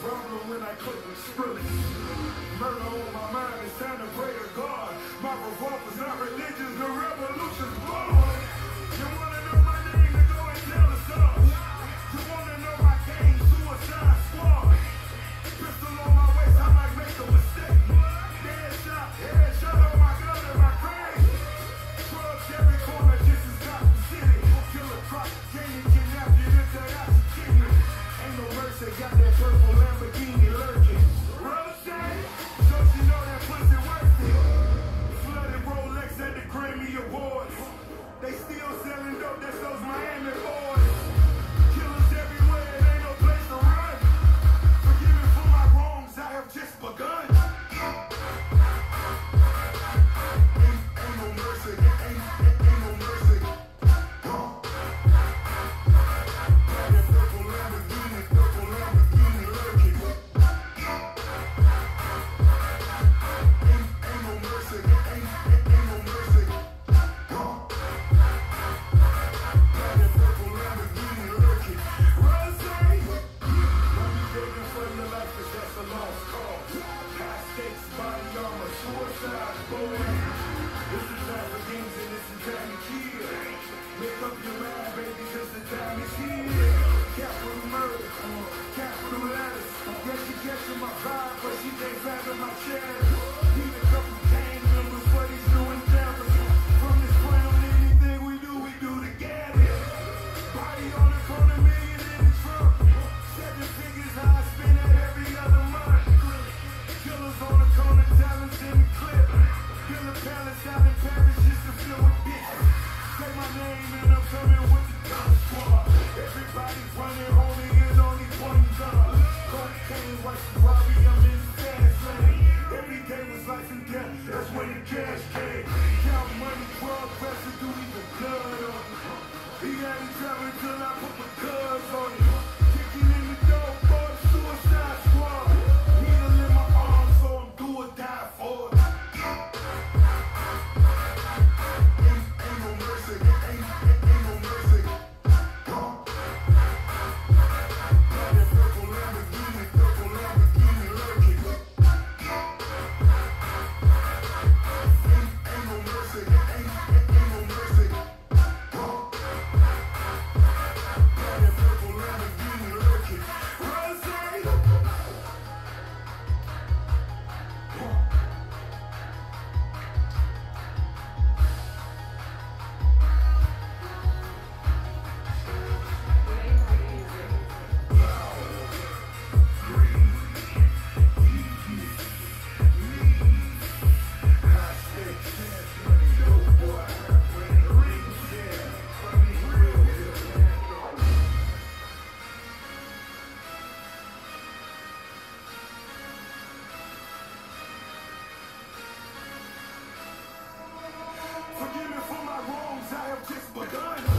problem when I cook with Skrillex. Murder on my mind, it's time to pray to God. My revolver's not religious, the revolution's born. You wanna know my name, then go and tell us all. You wanna know my game, Suicide Squad. Pistol on my waist, I might make a mistake. Headshot on my gun and my crane. Drugs every corner, this is Gotham City. Killer crop, can't kidnap you if they oxygen. Ain't no mercy, got that purple Lamborghini lurking. Rose, so she know that pussy worth it. Flooded Rolex at the Grammy Awards. They still selling dope, that's those Miami boys. Killers everywhere, it ain't no place to run. Forgive me for my wrongs, I have just begun. Ain't no mercy, ain't no mercy. That purple Lamborghini lurking. Ain't no mercy, ain't no mercy. That purple Lamborghini lurking. Rose, don't be begging for your life 'cause that's a lost cause. High stakes, body armor, suicide, boy. This is time for games and this is time to kill. Make up your mind, baby, 'cause the time is here. Capital murder, capital letters. Yeah, she catching my vibe, but she can't fathom my chest. Need a couple gang members for these new endeavors. From this point on, anything we do together. Body on the corner, million in the trunk. 7 figures, how I spend it every other month. Killers on the corner, talents in the clip. Build a palace out in Paris just to fill with bitches. Say my name and I'm coming with the gun squad. Everybody's running, homie, and only one gun. Cocaine, white Ferrari, I'm in the fast lane. Every day was life and death, that's when the cash came. Count money, drug residue, even blood on it. He had me traveling till I put my cuz on it. Kicking in the door, boy, Suicide Squad. Needle in my arm, so I'm do or die for it. Ain't no mercy, ain't no mercy. That purple Lamborghini lurking. Ain't no mercy, ain't no mercy. That purple Lamborghini lurking. Rose. Forgive me for my wrongs, I have just begun.